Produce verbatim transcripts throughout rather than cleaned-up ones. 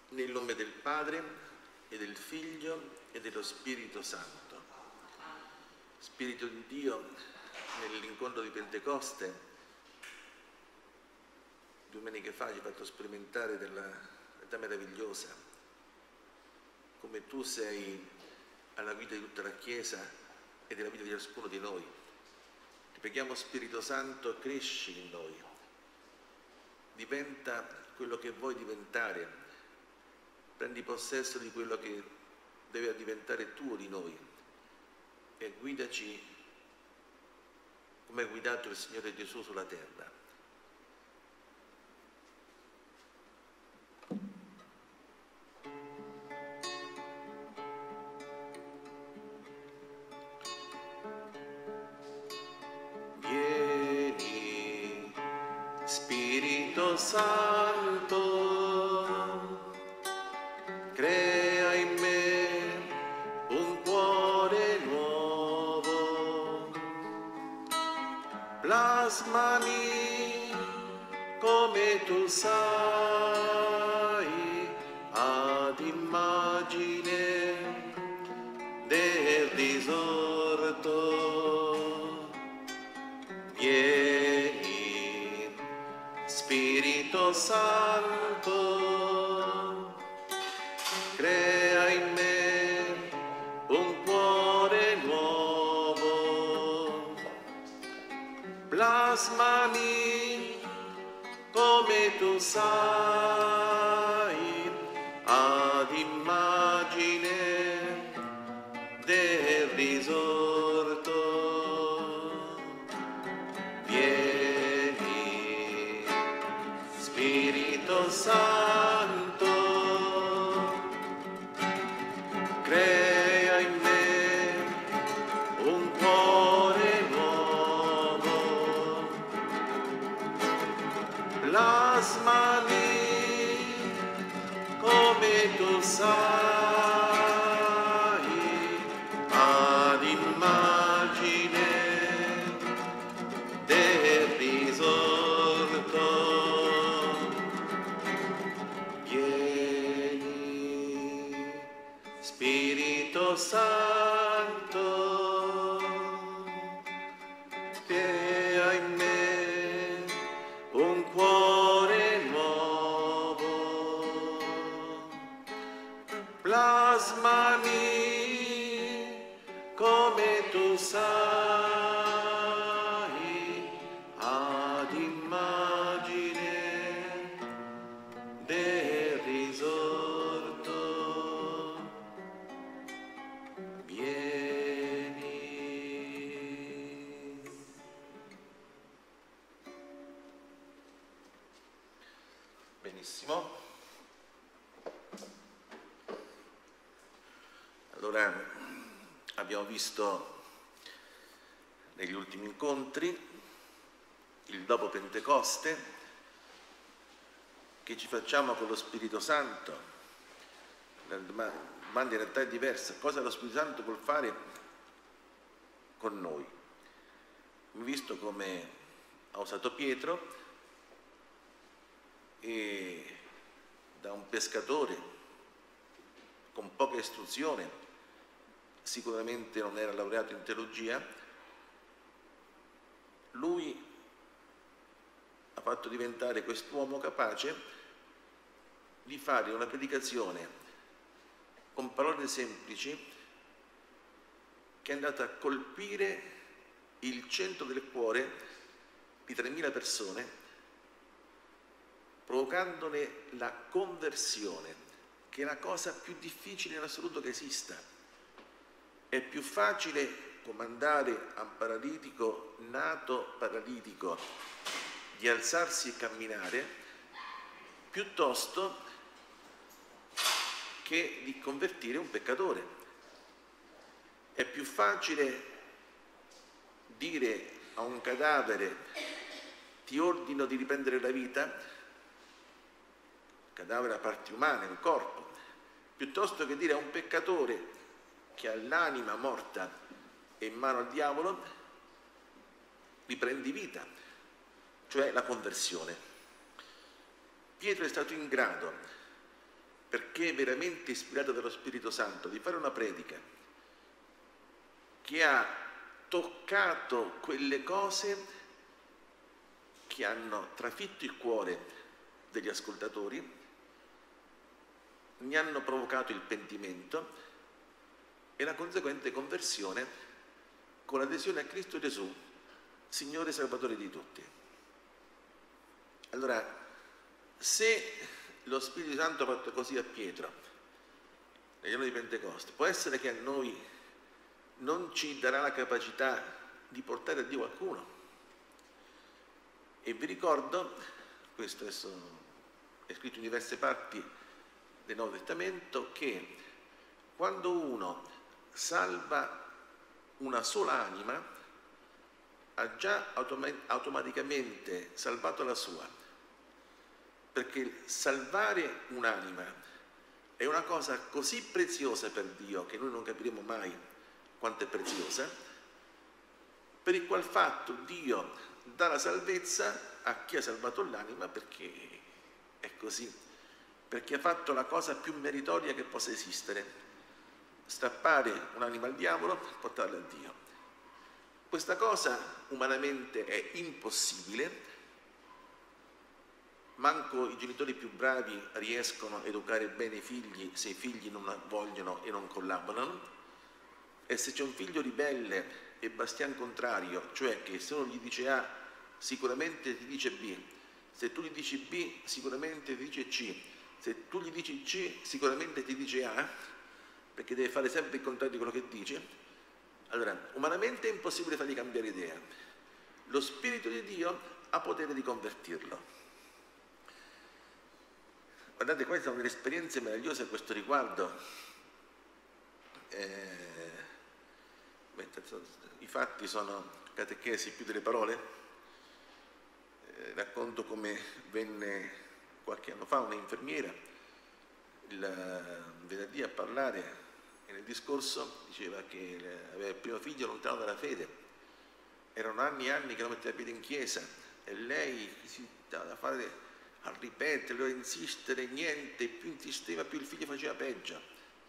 Nel nome del Padre e del Figlio e dello Spirito Santo. Spirito di Dio, nell'incontro di Pentecoste, domeniche fa ci hai fatto sperimentare della realtà meravigliosa, come tu sei alla guida di tutta la Chiesa e della vita di ciascuno di noi. Ti preghiamo, Spirito Santo, cresci in noi, diventa quello che vuoi diventare, prendi possesso di quello che deve diventare tuo di noi e guidaci come ha guidato il Signore Gesù sulla terra. Vieni, Spirito Santo, crea in me un cuore nuovo, plasmami come tu sai, ad immagine del risorto. Vieni, Spirito Santo, crea in me un cuore nuovo, plasmami come tu sai, ad immagine del risorto. Vieni, Spirito Santo, crea in me un cuore nuovo, plasmami come tu sai, ad immagine del risorto. Vieni, Spirito Santo, crea in me un cuore nuovo, plasmami come tu sai, ad immagine del risorto. Vieni. Benissimo. Allora, abbiamo visto negli ultimi incontri il dopo Pentecoste che ci facciamo con lo Spirito Santo. La domanda in realtà è diversa: cosa lo Spirito Santo vuol fare con noi? Abbiamo visto come ha usato Pietro, e da un pescatore con poca istruzione, sicuramente non era laureato in teologia, lui ha fatto diventare quest'uomo capace di fare una predicazione con parole semplici che è andata a colpire il centro del cuore di tremila persone, provocandone la conversione, che è la cosa più difficile in assoluto che esista. È più facile comandare a un paralitico, nato paralitico, di alzarsi e camminare, piuttosto che di convertire un peccatore. È più facile dire a un cadavere: ti ordino di riprendere la vita, cadavere a parti umane, un corpo, piuttosto che dire a un peccatore che ha l'anima morta e in mano al diavolo: riprendi vita, cioè la conversione. Pietro è stato in grado perché veramente ispirato dallo Spirito Santo, di fare una predica che ha toccato quelle cose che hanno trafitto il cuore degli ascoltatori, ne hanno provocato il pentimento e la conseguente conversione con l'adesione a Cristo Gesù, Signore e Salvatore di tutti. Allora, se lo Spirito Santo ha fatto così a Pietro nel giorno di Pentecoste, può essere che a noi non ci darà la capacità di portare a Dio qualcuno. E vi ricordo, questo adesso è scritto in diverse parti del Nuovo Testamento, che quando uno salva una sola anima ha già autom- automaticamente salvato la sua, perché salvare un'anima è una cosa così preziosa per Dio che noi non capiremo mai quanto è preziosa, per il qual fatto Dio dà la salvezza a chi ha salvato l'anima, perché è così, perché ha fatto la cosa più meritoria che possa esistere: strappare un'anima al diavolo per portarla a Dio. Questa cosa umanamente è impossibile, manco i genitori più bravi riescono a educare bene i figli se i figli non vogliono e non collaborano, e se c'è un figlio ribelle e bastian contrario, cioè che se uno gli dice A sicuramente ti dice B, se tu gli dici B sicuramente ti dice C, se tu gli dici C sicuramente ti dice A, perché deve fare sempre il contrario di quello che dice. Allora, umanamente è impossibile fargli cambiare idea. Lo Spirito di Dio ha potere di convertirlo. Guardate, queste sono delle esperienze meravigliose a questo riguardo. Eh, I fatti sono catechesi più delle parole. Eh, racconto come venne qualche anno fa un'infermiera il venerdì a parlare, e nel discorso diceva che aveva il primo figlio lontano dalla fede, erano anni e anni che non metteva piede in chiesa, e lei si dava da fare a ripetere, a insistere, niente, più insisteva più il figlio faceva peggio.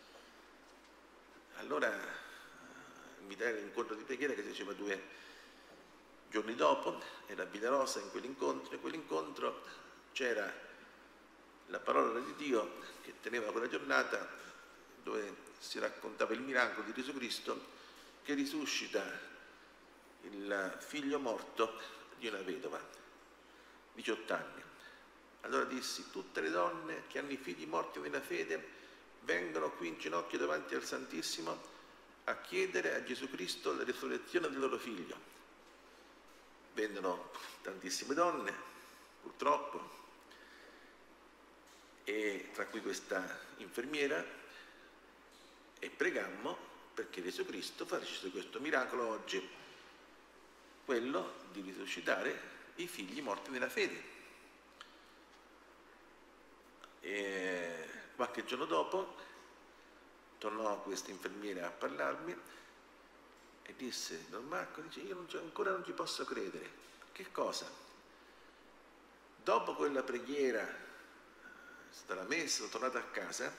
Allora invitai all'incontro di preghiera che si faceva due giorni dopo, era a Villarosa in quell'incontro, e in quell'incontro c'era la parola di Dio che teneva quella giornata, dove si raccontava il miracolo di Gesù Cristo che risuscita il figlio morto di una vedova, diciotto anni. Allora dissi: tutte le donne che hanno i figli morti nella fede vengono qui in ginocchio davanti al Santissimo a chiedere a Gesù Cristo la risurrezione del loro figlio. Vennero tantissime donne, purtroppo, e tra cui questa infermiera, e pregammo perché Gesù Cristo facesse questo miracolo oggi, quello di risuscitare i figli morti nella fede. E qualche giorno dopo tornò questa infermiera a parlarmi e disse: Don Marco, dice, io non ancora non ci posso credere. Che cosa? Dopo quella preghiera, dalla messa, sono tornato a casa,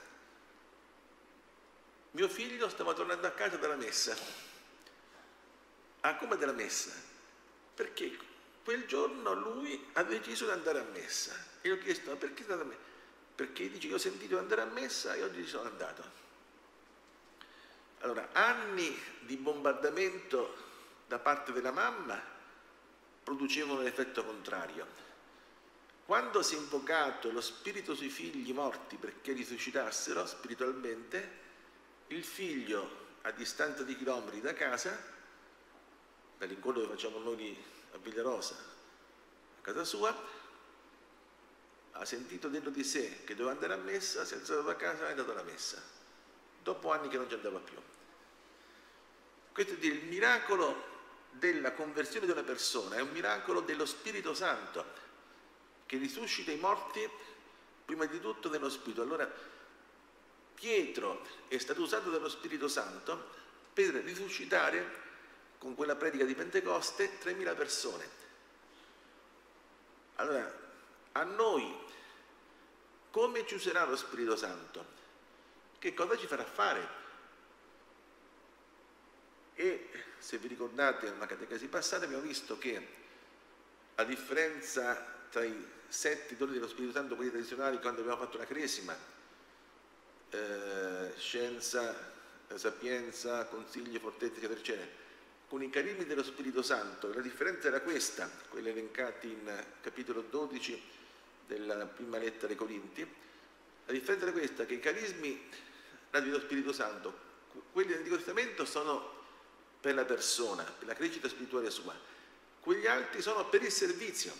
mio figlio stava tornando a casa dalla messa. Ah, come dalla messa? Perché quel giorno lui ha deciso di andare a messa. E io ho chiesto: ma perché è andato a messa? Perché dice: io ho sentito andare a messa e oggi ci sono andato. Allora, anni di bombardamento da parte della mamma producevano l'effetto contrario. Quando si è invocato lo Spirito sui figli morti perché risuscitassero spiritualmente, il figlio, a distanza di chilometri da casa, dall'incontro che facciamo noi a Villarosa, a casa sua, ha sentito dentro di sé che doveva andare a messa, si è alzato da casa e è andato alla messa, dopo anni che non ci andava più. Questo è il miracolo della conversione di una persona, è un miracolo dello Spirito Santo che risuscita i morti prima di tutto nello Spirito. Allora Pietro è stato usato dallo Spirito Santo per risuscitare con quella predica di Pentecoste tremila persone. Allora a noi come ci userà lo Spirito Santo? Che cosa ci farà fare? E se vi ricordate nella catechesi passata abbiamo visto che, a differenza tra i sette doni dello Spirito Santo, quelli tradizionali, quando abbiamo fatto la Cresima, eh, scienza, sapienza, consiglio, fortezza, eccetera, eccetera, con i carismi dello Spirito Santo, la differenza era questa, quelli elencati in capitolo dodici della prima lettera ai Corinti. La differenza era questa, che i carismi dello Spirito Santo, quelli dell'Antico Testamento, sono per la persona, per la crescita spirituale sua, quegli altri sono per il servizio,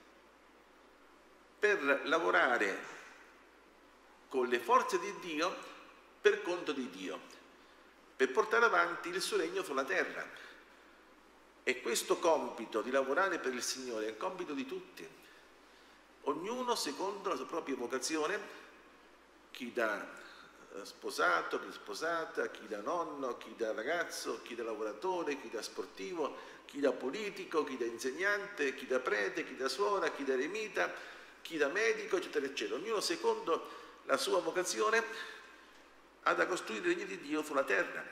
per lavorare con le forze di Dio per conto di Dio, per portare avanti il suo regno sulla terra. E questo compito di lavorare per il Signore è un compito di tutti, ognuno secondo la sua propria vocazione, chi da sposato, chi da sposata, chi da nonno, chi da ragazzo, chi da lavoratore, chi da sportivo, chi da politico, chi da insegnante, chi da prete, chi da suora, chi da eremita, chi da medico, eccetera, eccetera. Ognuno secondo la sua vocazione ha da costruire il regno di Dio sulla terra.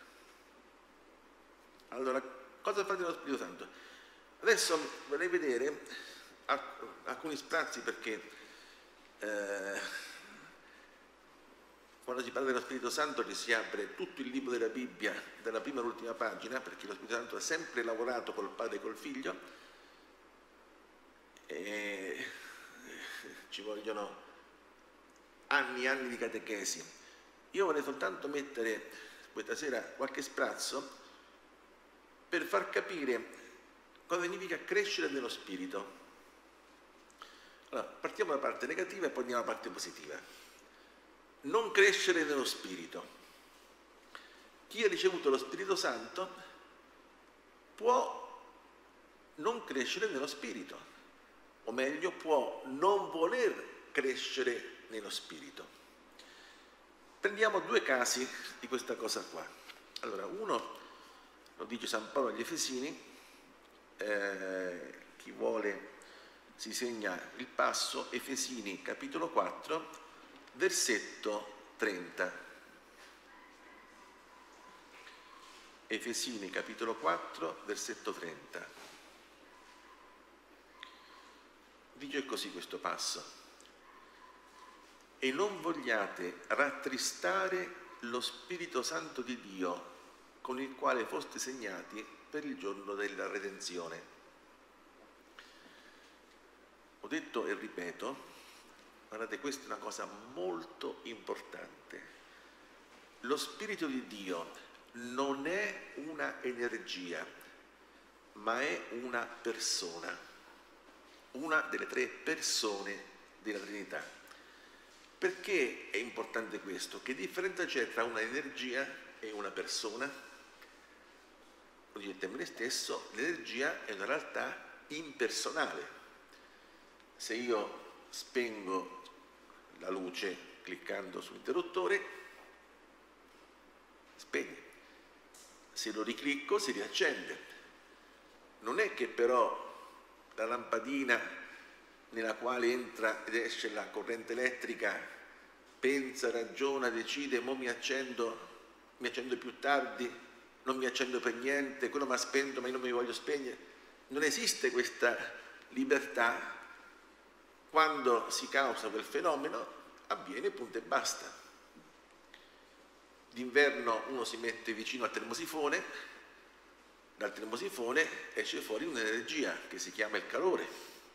Allora, cosa fa dello Spirito Santo? Adesso vorrei vedere alcuni sprazzi, perché eh, quando si parla dello Spirito Santo ci si apre tutto il libro della Bibbia, dalla prima all'ultima pagina, perché lo Spirito Santo ha sempre lavorato col Padre e col Figlio, e ci vogliono anni e anni di catechesi. Io vorrei soltanto mettere questa sera qualche sprazzo per far capire cosa significa crescere nello Spirito. Allora, partiamo dalla parte negativa e poi andiamo alla parte positiva. Non crescere nello Spirito. Chi ha ricevuto lo Spirito Santo può non crescere nello Spirito, o meglio, può non voler crescere nello Spirito. Prendiamo due casi di questa cosa qua. Allora, uno lo dice San Paolo agli Efesini, eh, chi vuole si segna il passo, Efesini capitolo quattro, versetto trenta. Efesini capitolo quattro, versetto trenta. Dice così questo passo: e non vogliate rattristare lo Spirito Santo di Dio, con il quale foste segnati per il giorno della redenzione. Ho detto e ripeto, guardate, questa è una cosa molto importante. Lo Spirito di Dio non è una energia, ma è una persona, una delle tre persone della Trinità. Perché è importante questo? Che differenza c'è tra una energia e una persona? Lo dice il termine stesso, l'energia è una realtà impersonale. Se io spengo la luce cliccando sull'interruttore, spegne. Se lo riclicco si riaccende. Non è che però la lampadina nella quale entra ed esce la corrente elettrica pensa, ragiona, decide, mo mi accendo, mi accendo più tardi, non mi accendo per niente, quello mi ha spento ma io non mi voglio spegnere. Non esiste questa libertà. Quando si causa quel fenomeno avviene, punto e basta. D'inverno uno si mette vicino al termosifone, dal termosifone esce fuori un'energia che si chiama il calore.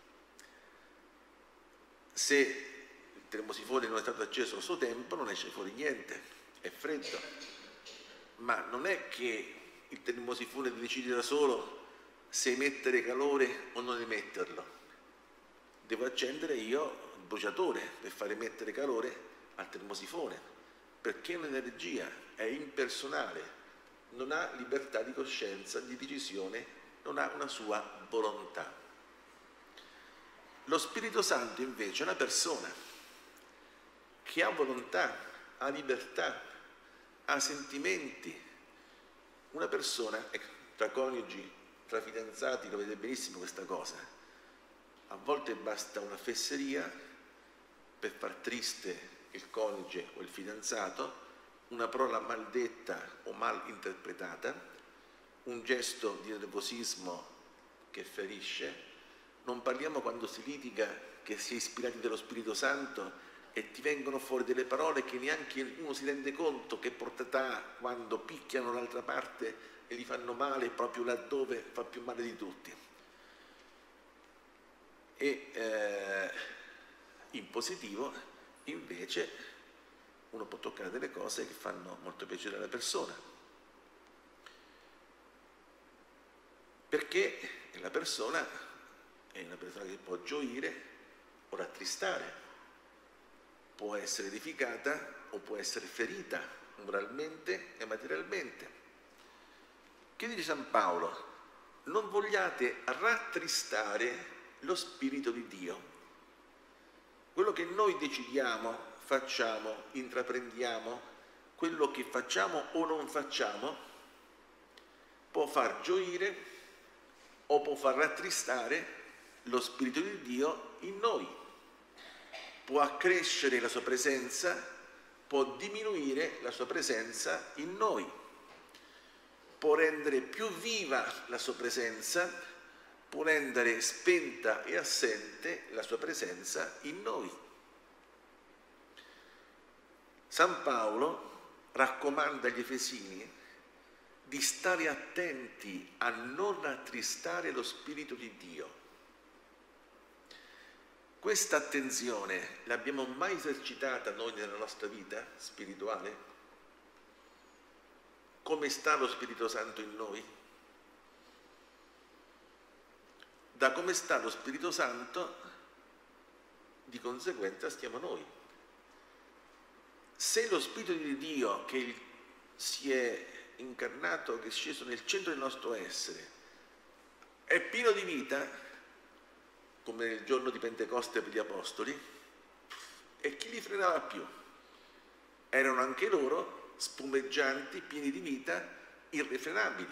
Se il termosifone non è stato acceso a suo tempo non esce fuori niente, è freddo. Ma non è che il termosifone decide da solo se emettere calore o non emetterlo. Devo accendere io il bruciatore per far emettere calore al termosifone, perché è un'energia, è impersonale, non ha libertà di coscienza, di decisione, non ha una sua volontà. Lo Spirito Santo invece è una persona che ha volontà, ha libertà, ha sentimenti. Una persona, tra coniugi, tra fidanzati, lo vedete benissimo questa cosa. A volte basta una fesseria per far triste il coniuge o il fidanzato, una parola maldetta o mal interpretata, un gesto di nervosismo che ferisce. Non parliamo quando si litiga che si è ispirati dallo Spirito Santo e ti vengono fuori delle parole che neanche uno si rende conto che portata ha quando picchiano l'altra parte e gli fanno male proprio laddove fa più male di tutti. E eh, in positivo invece uno può toccare delle cose che fanno molto piacere alla persona, perché la persona è una persona che può gioire o rattristare, può essere edificata o può essere ferita moralmente e materialmente. Che dice San Paolo? Non vogliate rattristare lo Spirito di Dio. Quello che noi decidiamo, facciamo, intraprendiamo, quello che facciamo o non facciamo, può far gioire o può far rattristare lo Spirito di Dio in noi. Può accrescere la sua presenza, può diminuire la sua presenza in noi. Può rendere più viva la sua presenza, può rendere spenta e assente la sua presenza in noi. San Paolo raccomanda agli Efesini di stare attenti a non rattristare lo Spirito di Dio. Questa attenzione l'abbiamo mai esercitata noi nella nostra vita spirituale? Come sta lo Spirito Santo in noi? Da come sta lo Spirito Santo, di conseguenza stiamo noi. Se lo Spirito di Dio che si è incarnato, che è sceso nel centro del nostro essere, è pieno di vita, come nel giorno di Pentecoste per gli Apostoli, e chi li frenava più? Erano anche loro spumeggianti, pieni di vita, irrefrenabili.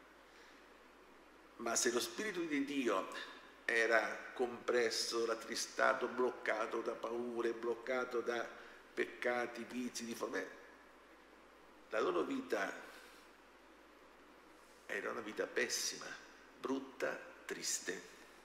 Ma se lo Spirito di Dio era compresso, rattristato, bloccato da paure, bloccato da peccati, vizi, difformità, la loro vita era una vita pessima, brutta, triste.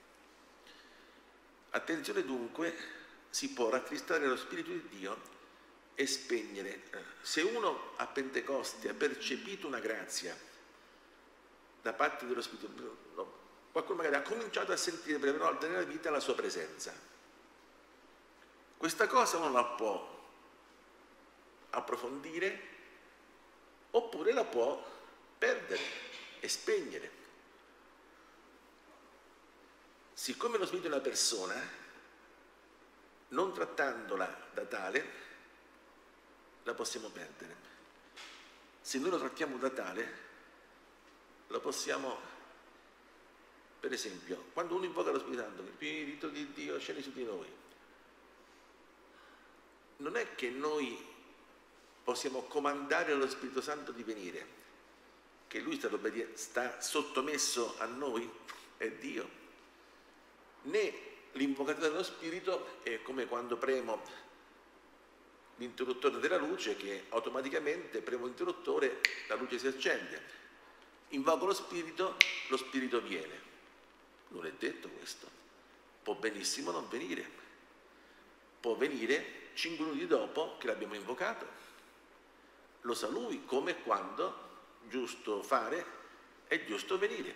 Attenzione dunque, si può rattristare lo Spirito di Dio e spegnere. Se uno a Pentecoste ha percepito una grazia da parte dello Spirito, no, qualcuno magari ha cominciato a sentire per la prima volta nella vita la sua presenza. Questa cosa uno la può approfondire oppure la può perdere e spegnere. Siccome lo Spirito è una persona, non trattandola da tale, la possiamo perdere. Se noi lo trattiamo da tale, lo possiamo, per esempio, quando uno invoca lo Spirito Santo, il Spirito di Dio scende su di noi, non è che noi possiamo comandare allo Spirito Santo di venire, che lui sta, sta sottomesso a noi, è Dio, né l'invocazione dello Spirito è come quando premo l'interruttore della luce, che automaticamente premo l'interruttore, la luce si accende. Invoco lo Spirito, lo Spirito viene. Non è detto questo. Può benissimo non venire. Può venire cinque minuti dopo che l'abbiamo invocato. Lo sa lui come e quando giusto fare è giusto venire.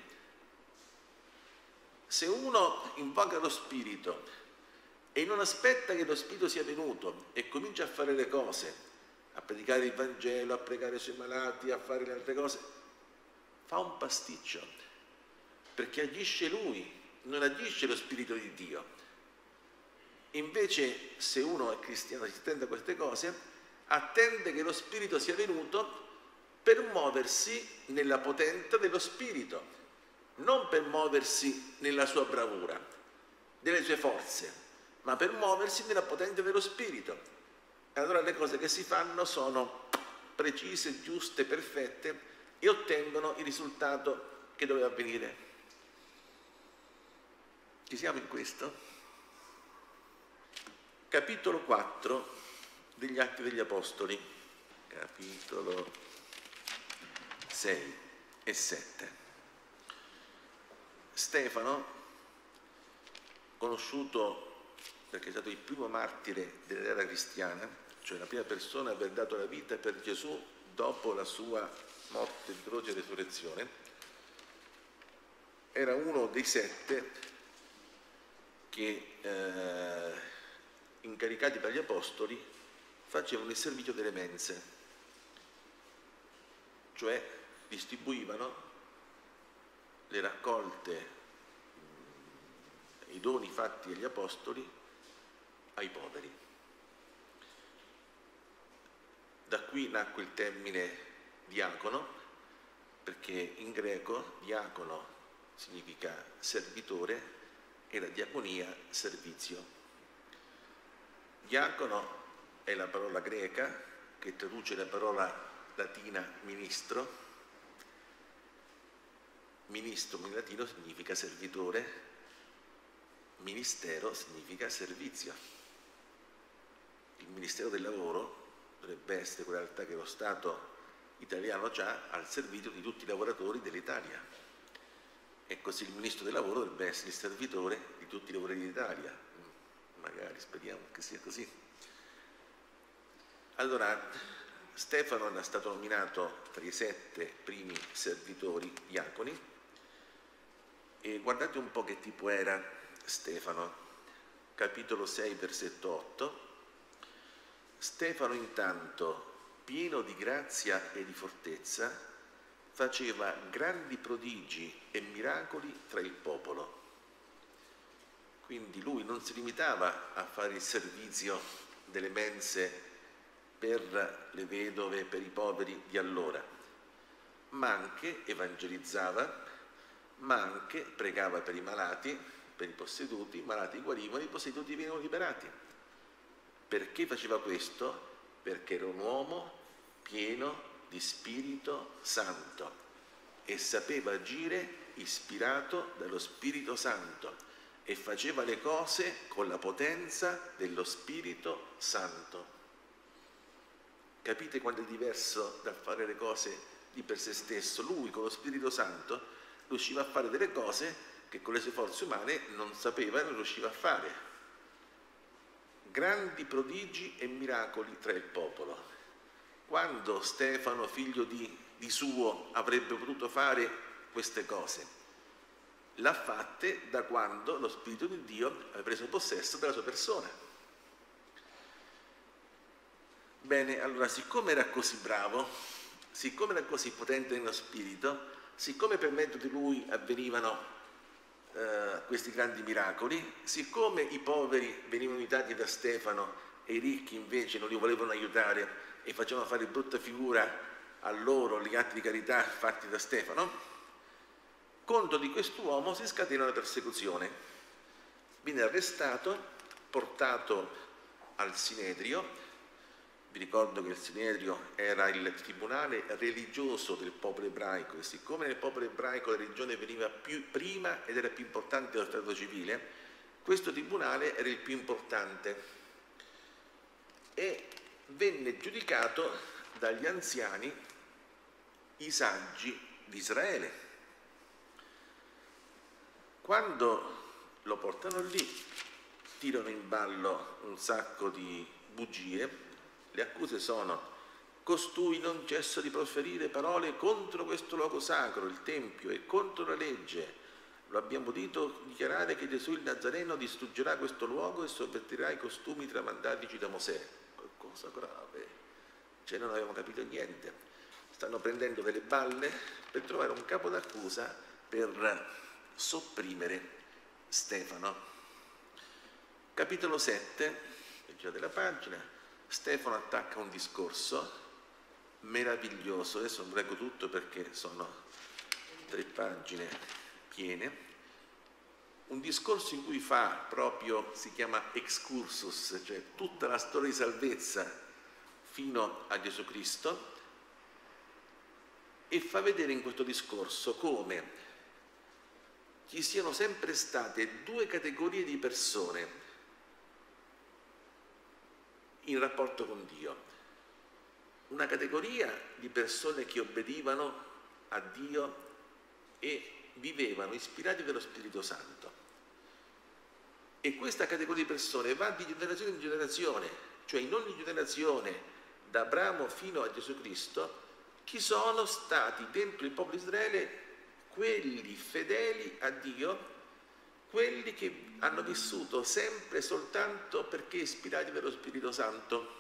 Se uno invoca lo Spirito e non aspetta che lo Spirito sia venuto e comincia a fare le cose, a predicare il Vangelo, a pregare sui malati, a fare le altre cose, fa un pasticcio, perché agisce lui, non agisce lo Spirito di Dio. Invece, se uno è cristiano e si attende a queste cose, attende che lo Spirito sia venuto per muoversi nella potenza dello Spirito, non per muoversi nella sua bravura, nelle sue forze, ma per muoversi nella potenza dello Spirito. E allora le cose che si fanno sono precise, giuste, perfette e ottengono il risultato che doveva avvenire. Ci siamo in questo? Capitolo quattro degli Atti degli Apostoli, capitolo sei e sette. Stefano, conosciuto perché è stato il primo martire dell'era cristiana, cioè la prima persona a aver dato la vita per Gesù dopo la sua morte, croce e resurrezione, era uno dei sette che, eh, incaricati dagli apostoli, facevano il servizio delle mense, cioè distribuivano le raccolte, i doni fatti agli apostoli ai poveri. Da qui nacque il termine diacono, perché in greco diacono significa servitore e la diaconia servizio. Diacono è la parola greca che traduce la parola latina ministro. Ministro in latino significa servitore, ministero significa servizio. Il Ministero del Lavoro dovrebbe essere quella realtà che lo Stato italiano ha al servizio di tutti i lavoratori dell'Italia. E così il Ministro del Lavoro dovrebbe essere il servitore di tutti i lavoratori d'Italia. Magari, speriamo che sia così. Allora, Stefano era stato nominato tra i sette primi servitori diaconi. E guardate un po' che tipo era Stefano, capitolo sei, versetto otto. Stefano intanto, pieno di grazia e di fortezza, faceva grandi prodigi e miracoli tra il popolo. Quindi lui non si limitava a fare il servizio delle mense per le vedove, per i poveri di allora, ma anche evangelizzava, ma anche pregava per i malati, per i posseduti, i malati guarivano, i posseduti venivano liberati. Perché faceva questo? Perché era un uomo pieno di Spirito Santo e sapeva agire ispirato dallo Spirito Santo e faceva le cose con la potenza dello Spirito Santo. Capite quanto è diverso dal fare le cose di per sé stesso? Lui con lo Spirito Santo riusciva a fare delle cose che con le sue forze umane non sapeva e non riusciva a fare. Grandi prodigi e miracoli tra il popolo. Quando Stefano, figlio di, di suo, avrebbe potuto fare queste cose? L'ha fatte da quando lo Spirito di Dio ha preso possesso della sua persona. Bene, allora, siccome era così bravo, siccome era così potente nello spirito, siccome per mezzo di lui avvenivano eh, questi grandi miracoli, siccome i poveri venivano aiutati da Stefano e i ricchi invece non li volevano aiutare e facevano fare brutta figura a loro gli atti di carità fatti da Stefano, contro di quest'uomo si scatena una persecuzione. Viene arrestato, portato al Sinedrio. Vi ricordo che il Sinedrio era il tribunale religioso del popolo ebraico e siccome nel popolo ebraico la religione veniva più prima ed era più importante dello Stato civile, questo tribunale era il più importante e venne giudicato dagli anziani, i saggi di Israele. Quando lo portano lì, tirano in ballo un sacco di bugie. Le accuse sono: costui non cessa di proferire parole contro questo luogo sacro, il Tempio, e contro la legge. Lo abbiamo udito dichiarare che Gesù il Nazareno distruggerà questo luogo e sovvertirà i costumi tramandatici da Mosè. Qualcosa grave. Cioè non avevamo capito niente. Stanno prendendo delle balle per trovare un capo d'accusa per sopprimere Stefano. Capitolo sette, leggete la pagina. Stefano attacca un discorso meraviglioso, adesso non leggo tutto perché sono tre pagine piene, un discorso in cui fa proprio, si chiama excursus, cioè tutta la storia di salvezza fino a Gesù Cristo, e fa vedere in questo discorso come ci siano sempre state due categorie di persone. in rapporto con Dio. Una categoria di persone che obbedivano a Dio e vivevano ispirati dallo Spirito Santo. E questa categoria di persone va di generazione in generazione, cioè in ogni generazione, da Abramo fino a Gesù Cristo, chi sono stati dentro il popolo di Israele quelli fedeli a Dio, quelli che hanno vissuto sempre soltanto perché ispirati dallo Spirito Santo.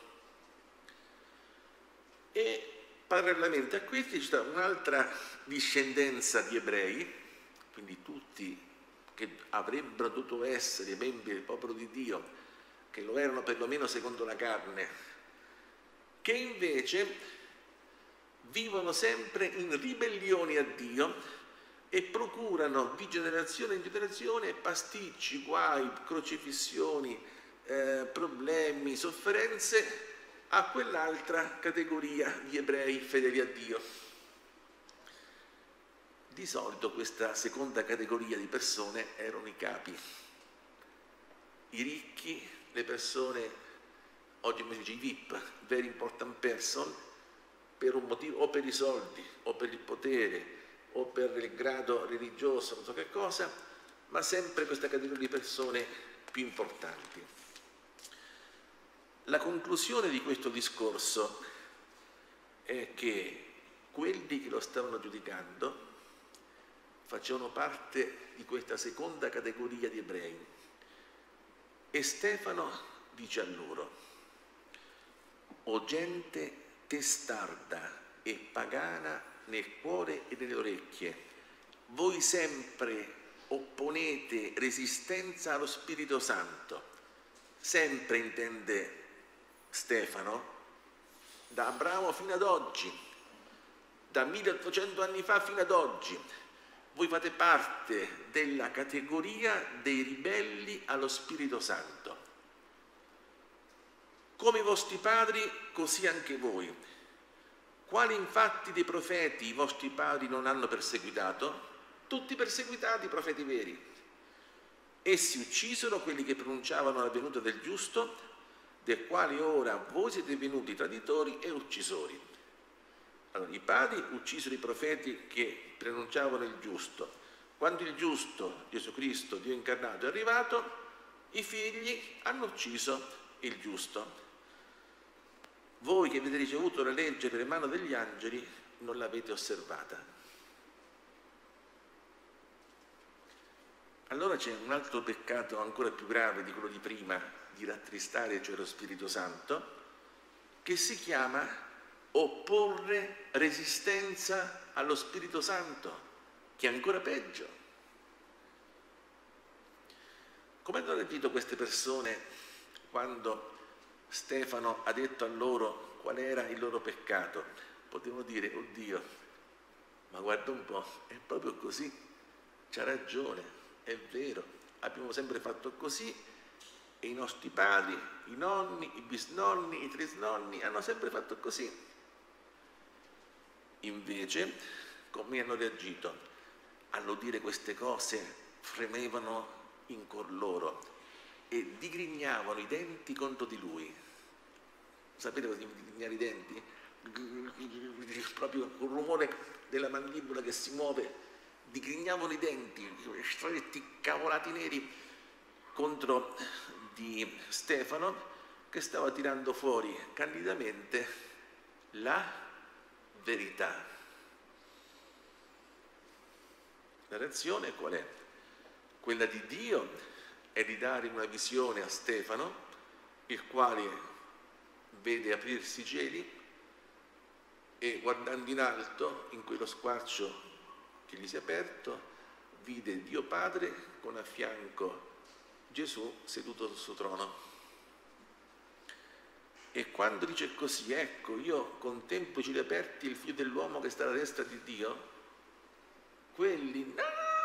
E parallelamente a questi c'è un'altra discendenza di ebrei, quindi tutti che avrebbero dovuto essere membri del popolo di Dio, che lo erano perlomeno secondo la carne, che invece vivono sempre in ribellione a Dio e procurano di generazione in generazione pasticci, guai, crocifissioni, eh, problemi, sofferenze a quell'altra categoria di ebrei fedeli a Dio. Di solito questa seconda categoria di persone erano i capi, i ricchi, le persone, oggi mi si dice i V I P, very important person, per un motivo, o per i soldi, o per il potere, o per il grado religioso, non so che cosa, ma sempre questa categoria di persone più importanti. La conclusione di questo discorso è che quelli che lo stavano giudicando facevano parte di questa seconda categoria di ebrei. E Stefano dice a loro: o gente testarda e pagana nel cuore e nelle orecchie, voi sempre opponete resistenza allo Spirito Santo. Sempre intende Stefano, da Abramo fino ad oggi, da milleottocento anni fa fino ad oggi, voi fate parte della categoria dei ribelli allo Spirito Santo. Come i vostri padri, così anche voi. Quali infatti dei profeti i vostri padri non hanno perseguitato? Tutti perseguitati, profeti veri. Essi uccisero quelli che pronunciavano la venuta del giusto, del quale ora voi siete venuti traditori e uccisori. Allora, i padri uccisero i profeti che pronunciavano il giusto. Quando il giusto, Gesù Cristo, Dio incarnato, è arrivato, i figli hanno ucciso il giusto. Voi che avete ricevuto la legge per mano degli angeli non l'avete osservata. Allora c'è un altro peccato ancora più grave di quello di prima, di rattristare, cioè lo Spirito Santo, che si chiama opporre resistenza allo Spirito Santo, che è ancora peggio. Come hanno reagito queste persone quando Stefano ha detto a loro qual era il loro peccato? Potevano dire: oddio, ma guarda un po', è proprio così, c'ha ragione, è vero, abbiamo sempre fatto così e i nostri padri, i nonni, i bisnonni, i trisnonni hanno sempre fatto così. Invece, come hanno reagito? All'udire queste cose fremevano in cor loro e digrignavano i denti contro di lui. Sapete cosa significa digrignare i denti? Proprio un rumore della mandibola che si muove, digrignavano i denti, stretti, cavolati neri contro di Stefano, che stava tirando fuori candidamente la verità. La reazione qual è? Quella di Dio è di dare una visione a Stefano, il quale vede aprirsi i cieli e, guardando in alto, in quello squarcio che gli si è aperto, vide Dio Padre con a fianco Gesù seduto sul suo trono. E quando dice così: ecco, io contemplo i cieli aperti il figlio dell'uomo che sta alla destra di Dio, quelli no!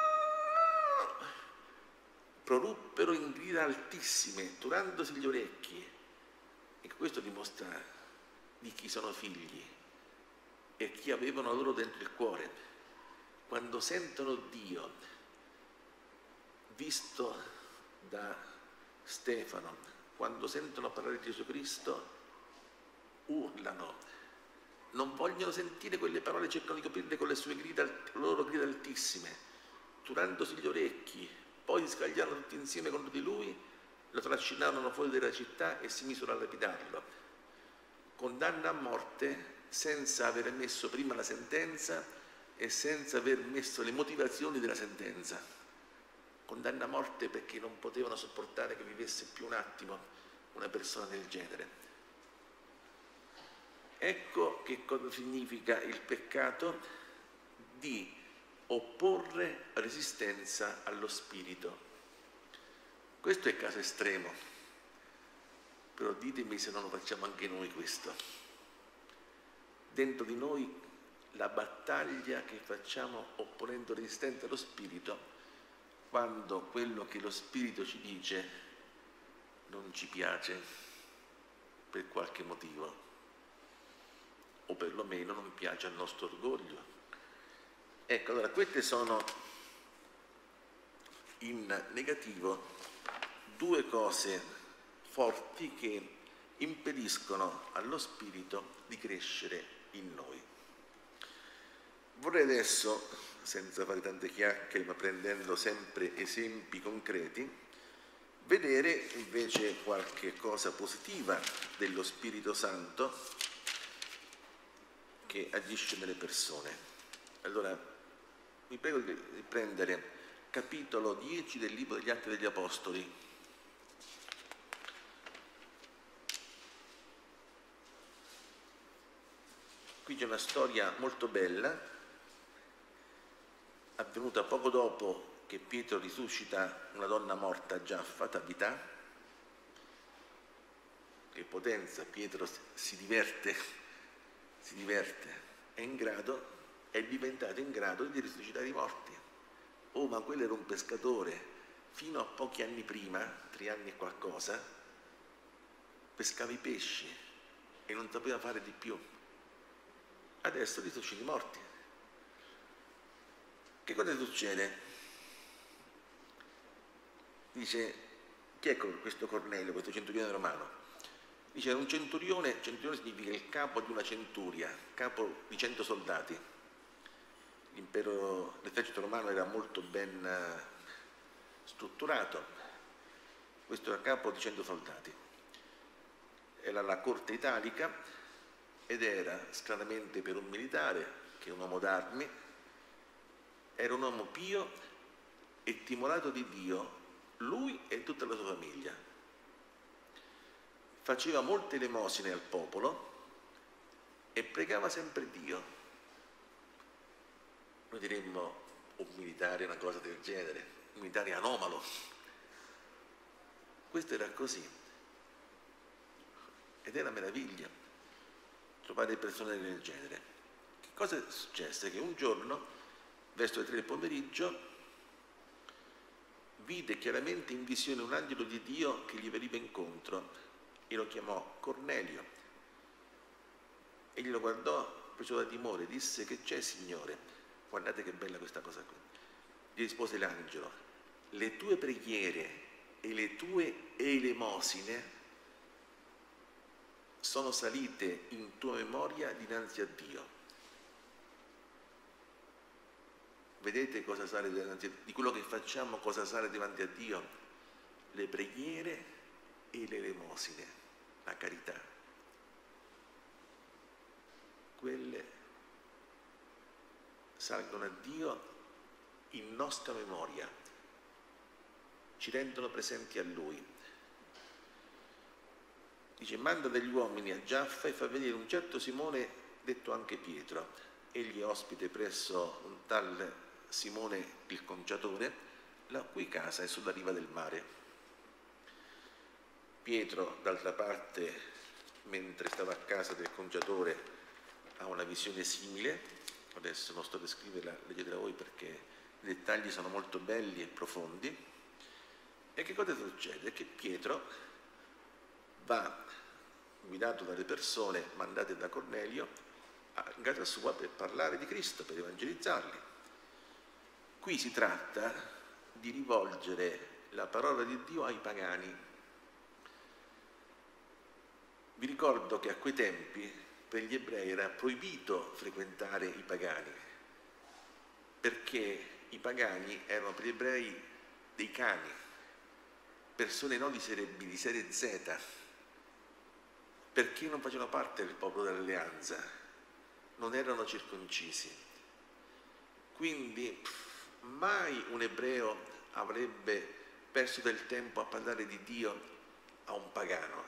proruppero in grida altissime, turandosi gli orecchi. E questo dimostra di chi sono figli e chi avevano loro dentro il cuore. Quando sentono Dio, visto da Stefano, quando sentono parlare di Gesù Cristo, urlano, non vogliono sentire quelle parole, cercano di coprirle con le sue grida, le loro grida altissime, turandosi gli orecchi, poi si scagliarono tutti insieme contro di lui, lo trascinarono fuori dalla città e si misero a lapidarlo. Condanna a morte senza aver messo prima la sentenza e senza aver messo le motivazioni della sentenza. Condanna a morte perché non potevano sopportare che vivesse più un attimo una persona del genere. Ecco che cosa significa il peccato di opporre resistenza allo spirito. Questo è caso estremo, però ditemi se non lo facciamo anche noi questo. Dentro di noi la battaglia che facciamo opponendo resistenza allo spirito, quando quello che lo spirito ci dice non ci piace per qualche motivo, o perlomeno non piace al nostro orgoglio. Ecco, allora queste sono in negativo due cose forti che impediscono allo spirito di crescere in noi. Vorrei adesso, senza fare tante chiacchiere ma prendendo sempre esempi concreti, vedere invece qualche cosa positiva dello Spirito Santo che agisce nelle persone. Allora, vi prego di prendere capitolo dieci del libro degli Atti degli Apostoli. Qui c'è una storia molto bella, avvenuta poco dopo che Pietro risuscita una donna morta a Giaffa, Tabità. Che potenza, Pietro si diverte, si diverte, è in grado, è diventato in grado di risuscitare i morti. Oh, ma quello era un pescatore, fino a pochi anni prima, tre anni e qualcosa, pescava i pesci e non sapeva fare di più. Adesso risuscita i morti. Che cosa succede? Dice, chi è questo Cornelio, questo centurione romano? Dice, era un centurione, centurione significa il capo di una centuria, capo di cento soldati. L'impero, l'esercito romano era molto ben strutturato, questo era capo di cento soldati. Era la corte italica ed era, stranamente per un militare, che è un uomo d'armi, era un uomo pio e timorato di Dio, lui e tutta la sua famiglia. Faceva molte elemosine al popolo e pregava sempre Dio. Noi diremmo un militare, una cosa del genere, un militare anomalo. Questo era così. Ed è una meraviglia trovare persone del genere. Che cosa è successo? Che un giorno, verso le tre del pomeriggio, vide chiaramente in visione un angelo di Dio che gli veniva incontro e lo chiamò Cornelio. E glielo guardò, preso da timore, disse: che c'è, Signore? Guardate che bella questa cosa qui. Gli rispose l'angelo: le tue preghiere e le tue elemosine sono salite in tua memoria dinanzi a Dio. Vedete cosa sale davanti a Dio? Di quello che facciamo, cosa sale davanti a Dio? Le preghiere e le elemosine, la carità. Quelle salgono a Dio in nostra memoria, ci rendono presenti a Lui. Dice: manda degli uomini a Giaffa e fa venire un certo Simone, detto anche Pietro, egli è ospite presso un tal Simone il conciatore, la cui casa è sulla riva del mare. Pietro, d'altra parte, mentre stava a casa del conciatore, ha una visione simile. Adesso non sto a descriverla, leggetela voi perché i dettagli sono molto belli e profondi. E che cosa succede? Che Pietro va, guidato dalle persone mandate da Cornelio, a casa sua per parlare di Cristo, per evangelizzarli. Qui si tratta di rivolgere la parola di Dio ai pagani. Vi ricordo che a quei tempi per gli ebrei era proibito frequentare i pagani, perché i pagani erano per gli ebrei dei cani, persone non di serie B, di serie Z, perché non facevano parte del popolo dell'alleanza, non erano circoncisi. Quindi pff, mai un ebreo avrebbe perso del tempo a parlare di Dio a un pagano.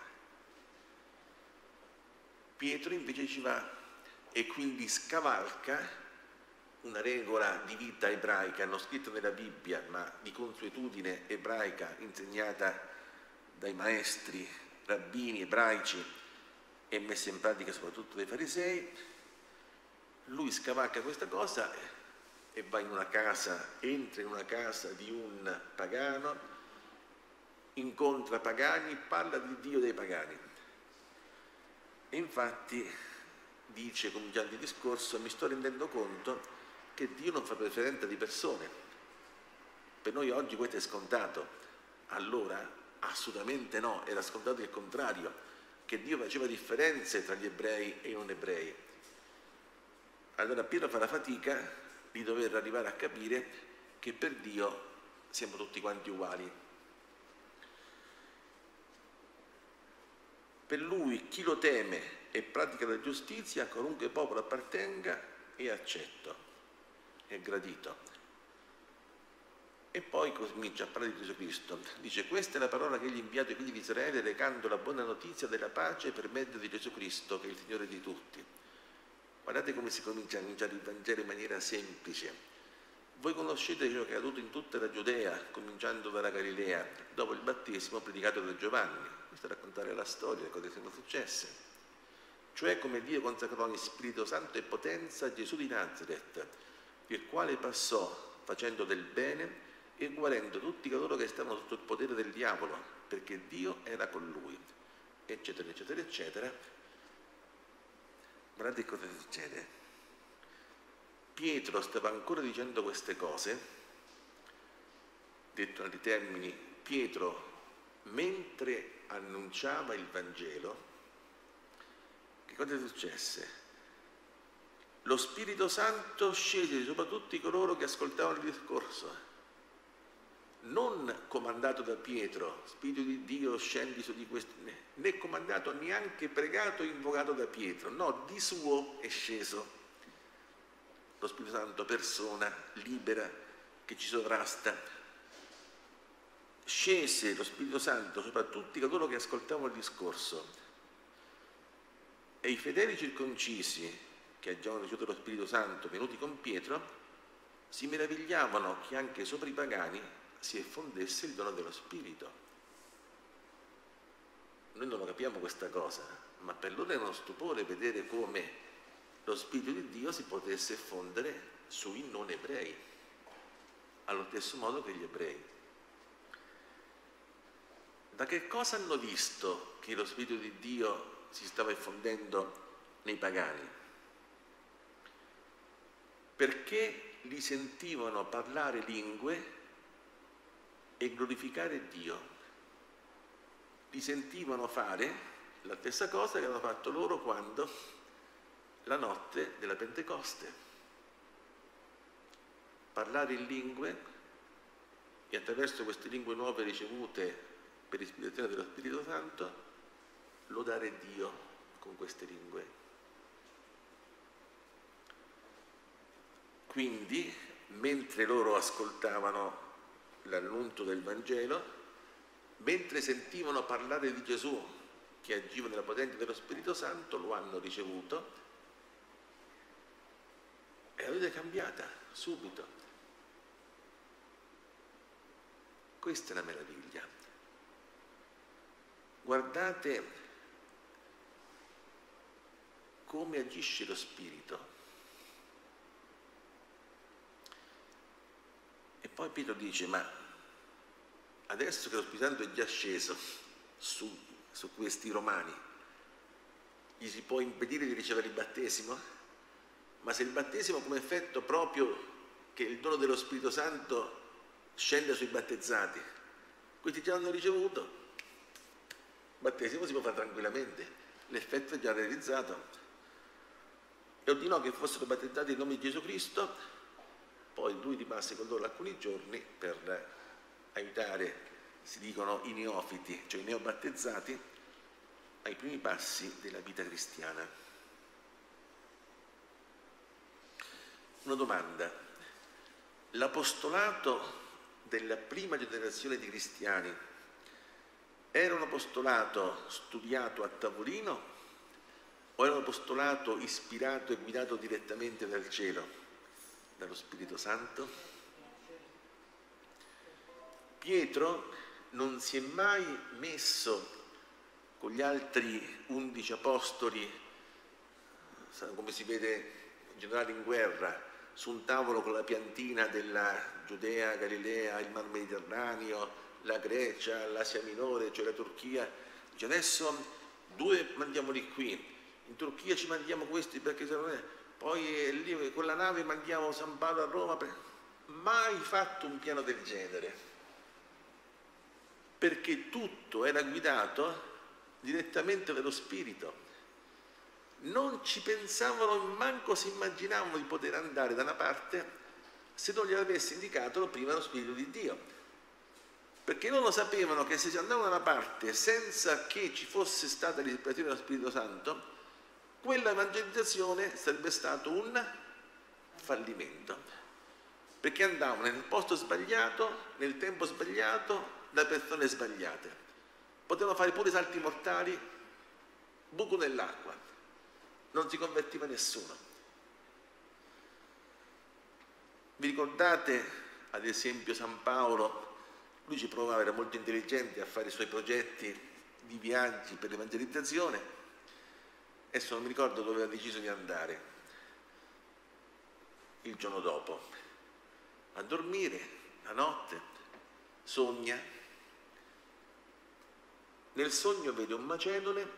Pietro invece ci va e quindi scavalca una regola di vita ebraica, non scritta nella Bibbia, ma di consuetudine ebraica insegnata dai maestri rabbini ebraici e messa in pratica soprattutto dai farisei. Lui scavalca questa cosa e va in una casa, entra in una casa di un pagano, incontra pagani, parla di Dio dei pagani. E infatti dice, cominciando il discorso, mi sto rendendo conto che Dio non fa preferenza di persone. Per noi oggi questo è scontato, allora assolutamente no, era scontato il contrario, che Dio faceva differenze tra gli ebrei e i non ebrei. Allora Pietro fa la fatica di dover arrivare a capire che per Dio siamo tutti quanti uguali. Per lui chi lo teme e pratica la giustizia, a qualunque popolo appartenga, è accetto, è gradito. E poi comincia a parlare di Gesù Cristo. Dice, questa è la parola che egli ha inviato ai figli di Israele, recando la buona notizia della pace per mezzo di Gesù Cristo, che è il Signore di tutti. Guardate come si comincia a annunciare il Vangelo in maniera semplice. Voi conoscete ciò che è accaduto in tutta la Giudea, cominciando dalla Galilea, dopo il battesimo predicato da Giovanni. Questo è raccontare la storia, cosa sono successe. Cioè come Dio consacrò in Spirito Santo e potenza Gesù di Nazaret, il quale passò facendo del bene e guarendo tutti coloro che stavano sotto il potere del diavolo, perché Dio era con lui, eccetera, eccetera, eccetera. Guardate cosa succede. Pietro stava ancora dicendo queste cose, detto nei termini, Pietro, mentre annunciava il Vangelo, che cosa successe? Lo Spirito Santo scese sopra tutti coloro che ascoltavano il discorso, non comandato da Pietro, Spirito di Dio scendi su di questi, né comandato, neanche pregato e invocato da Pietro, no, di suo è sceso lo Spirito Santo, persona libera che ci sovrasta. Scese lo Spirito Santo sopra tutti coloro che ascoltavano il discorso, e i fedeli circoncisi che avevano ricevuto lo Spirito Santo venuti con Pietro si meravigliavano che anche sopra i pagani si effondesse il dono dello Spirito. Noi non lo capiamo questa cosa, ma per loro è uno stupore vedere come lo Spirito di Dio si potesse effondere sui non ebrei, allo stesso modo che gli ebrei. Da che cosa hanno visto che lo Spirito di Dio si stava effondendo nei pagani? Perché li sentivano parlare lingue e glorificare Dio. Li sentivano fare la stessa cosa che hanno fatto loro quando la notte della Pentecoste. Parlare in lingue e attraverso queste lingue nuove ricevute per ispirazione dello Spirito Santo lodare Dio con queste lingue. Quindi, mentre loro ascoltavano l'annuncio del Vangelo, mentre sentivano parlare di Gesù che agiva nella potenza dello Spirito Santo, lo hanno ricevuto e la vita è cambiata subito. Questa è la meraviglia. Guardate come agisce lo Spirito. E poi Pietro dice, ma adesso che lo Spirito Santo è già sceso su, su questi romani, gli si può impedire di ricevere il battesimo? Ma se il battesimo come effetto proprio che il dono dello Spirito Santo scende sui battezzati, questi già hanno ricevuto, il battesimo si può fare tranquillamente. l'effetto è già realizzato, e ordinò che fossero battezzati in nome di Gesù Cristo. Poi lui rimase con loro alcuni giorni per aiutare, si dicono, i neofiti, cioè i neobattezzati, ai primi passi della vita cristiana. Una domanda: l'apostolato della prima generazione di cristiani era un apostolato studiato a tavolino o era un apostolato ispirato e guidato direttamente dal cielo, dallo Spirito Santo? Pietro non si è mai messo con gli altri undici apostoli, come si vede generali in guerra, su un tavolo con la piantina della Giudea, Galilea, il Mar Mediterraneo, la Grecia, l'Asia Minore, cioè la Turchia. Dice: adesso due mandiamoli qui, in Turchia ci mandiamo questi perché se non è, poi lì con la nave mandiamo San Paolo a Roma. Per... mai fatto un piano del genere, perché tutto era guidato direttamente dallo Spirito. Non ci pensavano, manco si immaginavano di poter andare da una parte se non gli avesse indicato prima lo Spirito di Dio, perché loro sapevano che se si andava da una parte senza che ci fosse stata l'ispirazione dello Spirito Santo, quella evangelizzazione sarebbe stato un fallimento, perché andavano nel posto sbagliato, nel tempo sbagliato, da persone sbagliate. Potevano fare pure salti mortali, buco nell'acqua, non si convertiva nessuno. Vi ricordate ad esempio San Paolo? Lui ci provava, era molto intelligente, a fare i suoi progetti di viaggi per l'evangelizzazione. Adesso non mi ricordo dove aveva deciso di andare. Il giorno dopo, a dormire, la notte, sogna. Nel sogno vede un macedone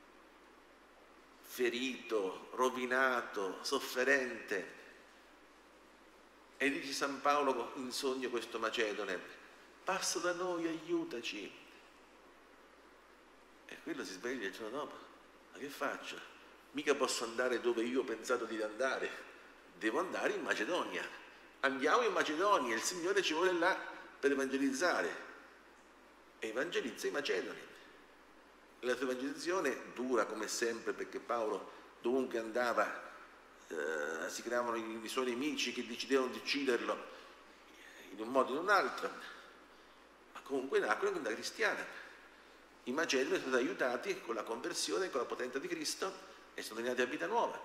ferito, rovinato, sofferente, e dice San Paolo in sogno questo macedone: passa da noi, aiutaci. E quello si sveglia il giorno dopo: ma che faccio? Mica posso andare dove io ho pensato di andare, devo andare in Macedonia. Andiamo in Macedonia, il Signore ci vuole là per evangelizzare. E evangelizza i macedoni. La sua evangelizzazione dura come sempre, perché Paolo dovunque andava eh, si creavano i, i suoi nemici che decidevano di ucciderlo in un modo o in un altro, ma comunque nacque una comunità cristiana. I macedoni sono stati aiutati con la conversione, con la potenza di Cristo, e sono nati a vita nuova.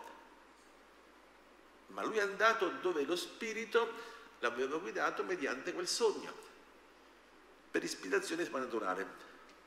Ma lui è andato dove lo Spirito l'aveva guidato mediante quel sogno, per ispirazione soprannaturale.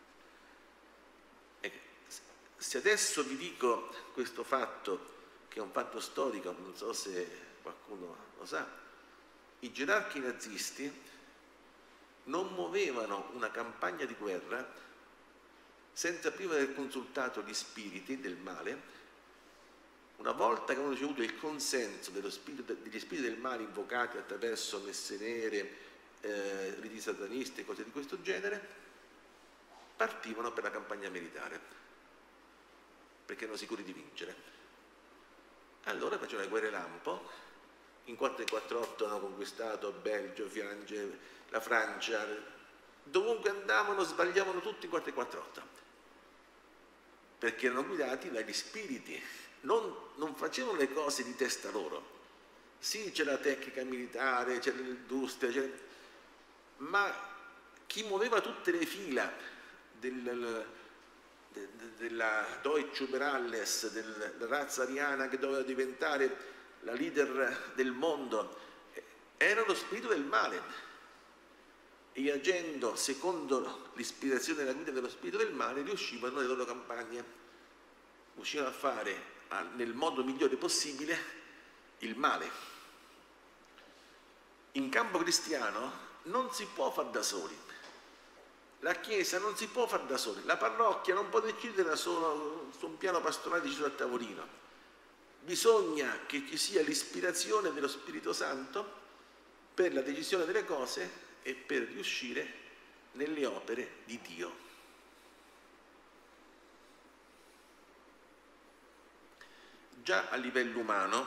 Se adesso vi dico questo fatto, che è un fatto storico, non so se qualcuno lo sa, i gerarchi nazisti non muovevano una campagna di guerra senza prima aver consultato gli spiriti del male. Una volta che avevano ricevuto il consenso dello spirito, degli spiriti del male invocati attraverso messe nere, eh, riti satanisti e cose di questo genere, partivano per la campagna militare, perché erano sicuri di vincere. Allora facevano le guerre lampo. In quattrocentoquarantotto hanno conquistato Belgio, Fiange, la Francia, dovunque andavano sbagliavano tutti in quattrocentoquarantotto, perché erano guidati dagli spiriti, non, non facevano le cose di testa loro. Sì, c'era la tecnica militare, c'era l'industria, ma chi muoveva tutte le fila del, della Deutsche Überalles, della razza ariana che doveva diventare la leader del mondo, era lo spirito del male, e agendo secondo l'ispirazione della guida dello spirito del male riuscivano nelle loro campagne, riuscivano a fare nel modo migliore possibile il male. In campo cristiano non si può far da soli. La Chiesa non si può fare da sola, la parrocchia non può decidere da solo su un piano pastorale deciso a tavolino. Bisogna che ci sia l'ispirazione dello Spirito Santo per la decisione delle cose e per riuscire nelle opere di Dio. già a livello umano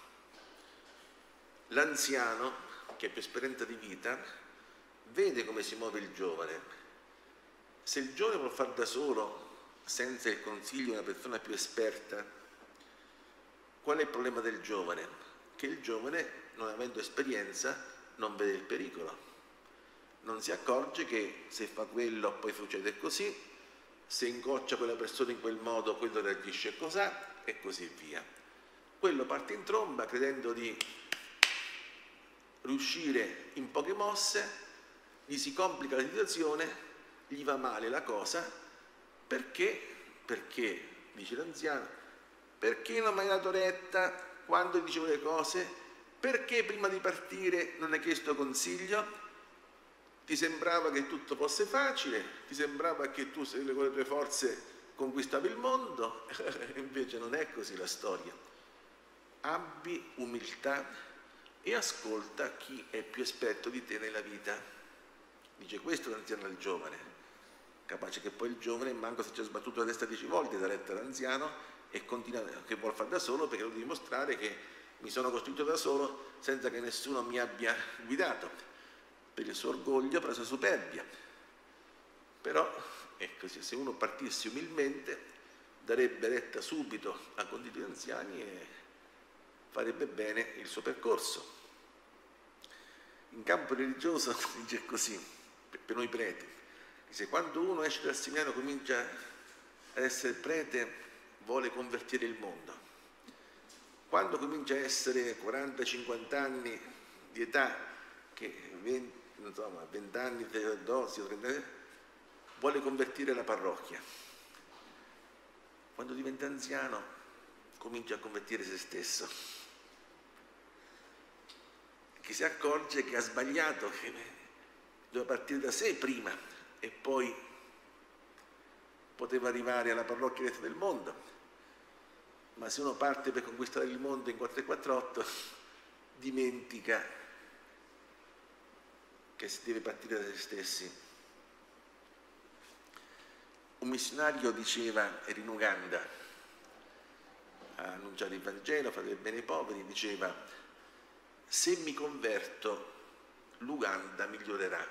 l'anziano, che ha più esperienza di vita, vede come si muove il giovane. Se il giovane può fare da solo, senza il consiglio di una persona più esperta, qual è il problema del giovane? Che il giovane, non avendo esperienza, non vede il pericolo. Non si accorge che se fa quello poi succede così, se incoccia quella persona in quel modo, quello reagisce così e così via. Quello parte in tromba credendo di riuscire in poche mosse, gli si complica la situazione, gli va male la cosa, perché, perché, dice l'anziano, perché non mi hai dato retta quando dicevo le cose, perché prima di partire non hai chiesto consiglio? Ti sembrava che tutto fosse facile, ti sembrava che tu con le tue forze conquistavi il mondo, invece non è così la storia. Abbi umiltà e ascolta chi è più esperto di te nella vita. Dice questo l'anziano al giovane, capace che poi il giovane, manco se ci ha sbattuto la testa dieci volte, dà retta all'anziano e continua che vuol fare da solo perché devo dimostrare che mi sono costruito da solo senza che nessuno mi abbia guidato. Per il suo orgoglio, per la sua superbia. Però è così, se uno partisse umilmente darebbe retta subito a consigli anziani e farebbe bene il suo percorso. In campo religioso dice così, per noi preti, dice, quando uno esce dal seminario comincia ad essere prete, vuole convertire il mondo. Quando comincia a essere quaranta cinquanta anni di età, che venti, insomma, venti anni, sacerdozio, trenta anni, vuole convertire la parrocchia. Quando diventa anziano comincia a convertire se stesso, che si accorge che ha sbagliato, che doveva partire da sé prima e poi poteva arrivare alla parrocchia retta del mondo. Ma se uno parte per conquistare il mondo in quattro e quarantotto, dimentica che si deve partire da se stessi. Un missionario diceva, era in Uganda a annunciare il Vangelo, a fare del bene ai poveri, diceva: se mi converto l'Uganda migliorerà.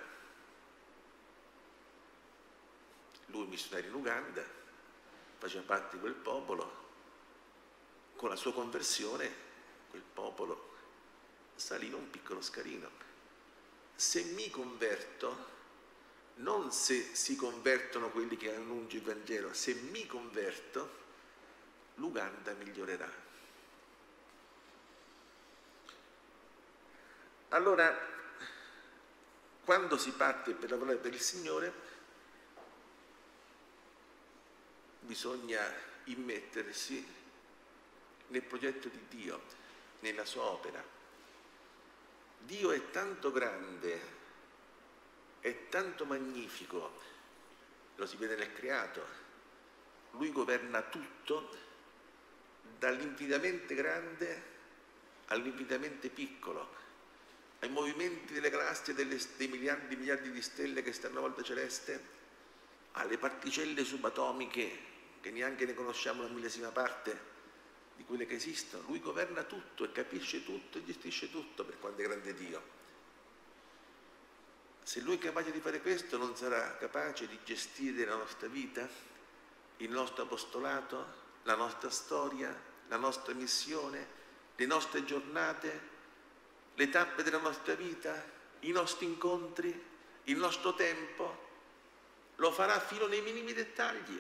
Lui, missionario in Uganda, faceva parte di quel popolo, con la sua conversione quel popolo saliva un piccolo scalino. Se mi converto, non se si convertono quelli che annunciano il Vangelo, se mi converto, l'Uganda migliorerà. Allora, quando si parte per lavorare per il Signore, bisogna immettersi nel progetto di Dio, nella sua opera. Dio è tanto grande, è tanto magnifico, lo si vede nel creato. Lui governa tutto, dall'infinitamente grande all'infinitamente piccolo, ai movimenti delle galassie, delle, dei miliardi e miliardi di stelle che stanno a volta celeste, alle particelle subatomiche che neanche ne conosciamo la millesima parte di quelle che esistono. Lui governa tutto e capisce tutto e gestisce tutto, per quanto è grande Dio. Se Lui è capace di fare questo, non sarà capace di gestire la nostra vita, il nostro apostolato, la nostra storia, la nostra missione, le nostre giornate, le tappe della nostra vita, i nostri incontri, il nostro tempo? Lo farà fino nei minimi dettagli,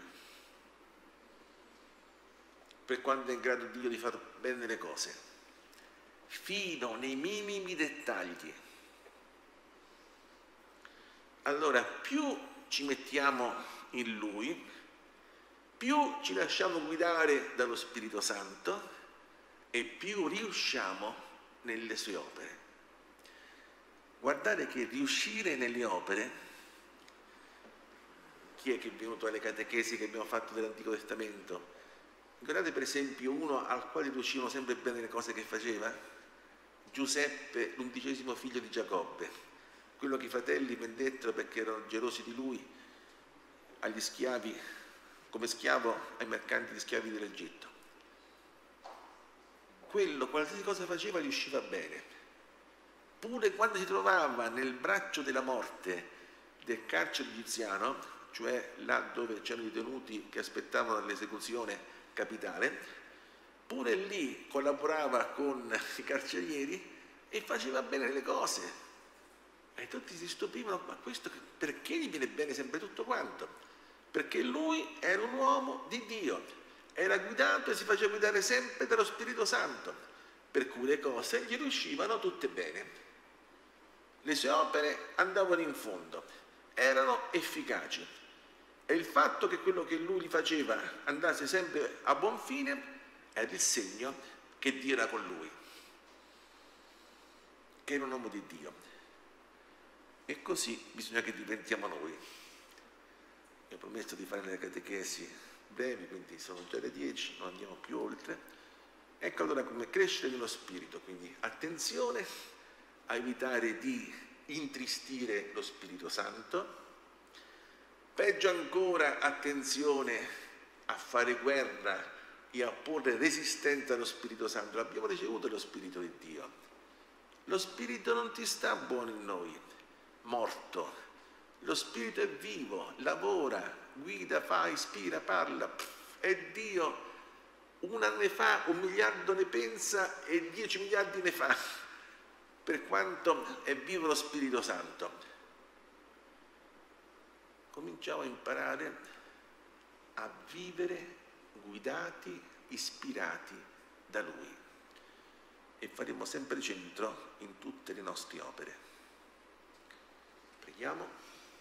per quanto è in grado Dio di far bene le cose, fino nei minimi dettagli. Allora, più ci mettiamo in Lui, più ci lasciamo guidare dallo Spirito Santo e più riusciamo nelle sue opere. Guardate che riuscire nelle opere, chi è che è venuto alle catechesi che abbiamo fatto dell'Antico Testamento? Guardate per esempio uno al quale riuscivano sempre bene le cose che faceva, Giuseppe, l'undicesimo figlio di Giacobbe, quello che i fratelli vendettero perché erano gelosi di lui agli schiavi, come schiavo ai mercanti di schiavi dell'Egitto. quello, qualsiasi cosa faceva, gli usciva bene. Pure quando si trovava nel braccio della morte del carcere egiziano, cioè là dove c'erano i detenuti che aspettavano l'esecuzione capitale, pure lì collaborava con i carcerieri e faceva bene le cose. E tutti si stupivano, ma questo perché gli viene bene sempre tutto quanto? Perché lui era un uomo di Dio, era guidato e si faceva guidare sempre dallo Spirito Santo, per cui le cose gli riuscivano tutte bene. Le sue opere andavano in fondo, erano efficaci. E il fatto che quello che lui gli faceva andasse sempre a buon fine era il segno che Dio era con lui, che era un uomo di Dio. E così bisogna che diventiamo noi. Io ho promesso di fare le catechesi brevi, quindi sono già le dieci, non andiamo più oltre. Ecco allora come crescere nello spirito, quindi attenzione a evitare di intristire lo Spirito Santo, peggio ancora attenzione a fare guerra e a porre resistenza allo Spirito Santo. L'abbiamo ricevuto lo Spirito di Dio. Lo Spirito non ti sta buono in noi, morto. Lo Spirito è vivo, lavora, guida, fa, ispira, parla. È Dio. Un anno ne fa, un miliardo ne pensa e dieci miliardi ne fa, per quanto è vivo lo Spirito Santo. Cominciamo a imparare a vivere guidati, ispirati da Lui e faremo sempre centro in tutte le nostre opere. Preghiamo.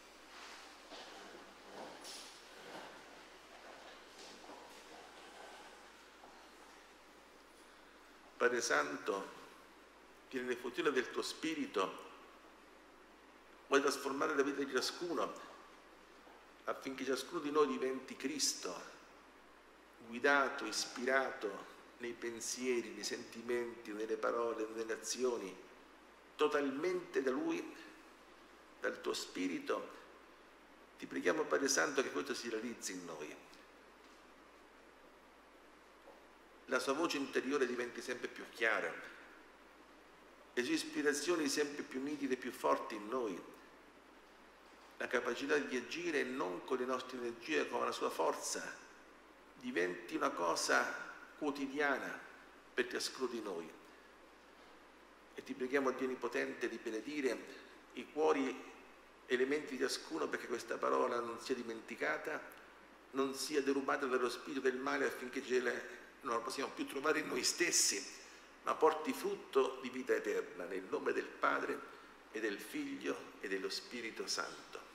Padre Santo, che nelle fortune del tuo Spirito vuoi trasformare la vita di ciascuno affinché ciascuno di noi diventi Cristo, guidato, ispirato nei pensieri, nei sentimenti, nelle parole, nelle azioni, totalmente da Lui, dal tuo Spirito. Ti preghiamo, Padre Santo, che questo si realizzi in noi. La sua voce interiore diventi sempre più chiara, le sue ispirazioni sempre più nitide e più forti in noi, la capacità di agire non con le nostre energie ma con la sua forza diventi una cosa quotidiana per ciascuno di noi. E ti preghiamo, Dio Onnipotente, di benedire i cuori, elementi di ciascuno, perché questa parola non sia dimenticata, non sia derubata dallo spirito del male, affinché ce le non la possiamo più trovare in noi stessi, ma porti frutto di vita eterna, nel nome del Padre e del Figlio e dello Spirito Santo.